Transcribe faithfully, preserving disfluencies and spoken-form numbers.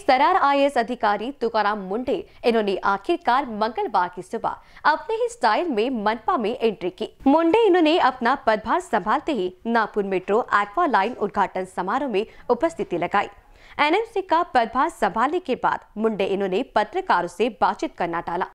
Tarar I A S अधिकारी तुकाराम मुंडे, इन्होंने आखिरकार मंगलवार की सुबह अपने ही स्टाइल में मनपा में एंट्री की। मुंडे इन्होंने अपना पदभार संभालते ही नागपुर मेट्रो एक्वा लाइन उद्घाटन समारोह में उपस्थिति लगाई। एन एम सी का पदभार संभालने के बाद मुंडे इन्होंने पत्रकारों से बातचीत करना टाला।